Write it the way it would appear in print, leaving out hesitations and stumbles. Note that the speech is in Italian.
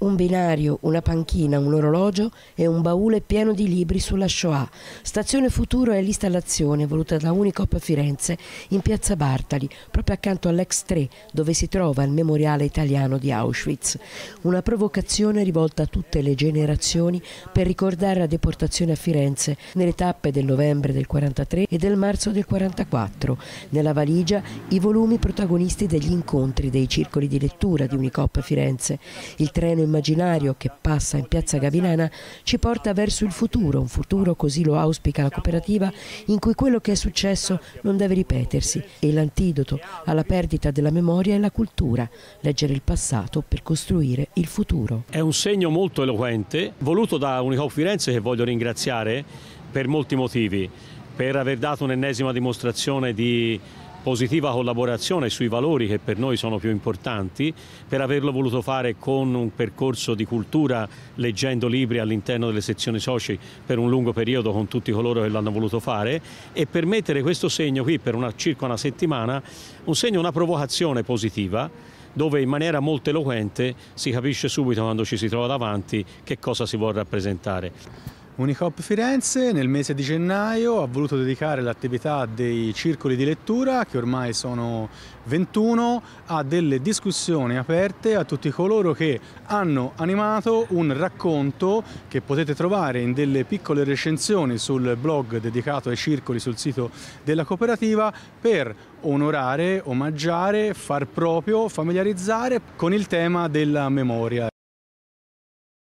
Un binario, una panchina, un orologio e un baule pieno di libri sulla Shoah. Stazione Futuro è l'installazione voluta da Unicoop Firenze in piazza Bartali, proprio accanto all'Ex 3, dove si trova il memoriale italiano di Auschwitz. Una provocazione rivolta a tutte le generazioni per ricordare la deportazione a Firenze nelle tappe del novembre del 43 e del marzo del 44. Nella valigia i volumi protagonisti degli incontri dei circoli di lettura di Unicoop Firenze. Il treno immaginario che passa in piazza Gavinana ci porta verso il futuro, un futuro, così lo auspica la cooperativa, in cui quello che è successo non deve ripetersi e l'antidoto alla perdita della memoria è la cultura, leggere il passato per costruire il futuro. È un segno molto eloquente, voluto da Unicoop Firenze, che voglio ringraziare per molti motivi, per aver dato un'ennesima dimostrazione di positiva collaborazione sui valori che per noi sono più importanti, per averlo voluto fare con un percorso di cultura, leggendo libri all'interno delle sezioni soci per un lungo periodo con tutti coloro che l'hanno voluto fare, e per mettere questo segno qui per circa una settimana, un segno, una provocazione positiva, dove in maniera molto eloquente si capisce subito, quando ci si trova davanti, che cosa si vuole rappresentare. Unicoop Firenze nel mese di gennaio ha voluto dedicare l'attività dei circoli di lettura, che ormai sono 21, a delle discussioni aperte a tutti coloro che hanno animato un racconto che potete trovare in delle piccole recensioni sul blog dedicato ai circoli sul sito della cooperativa, per onorare, omaggiare, far proprio, familiarizzare con il tema della memoria.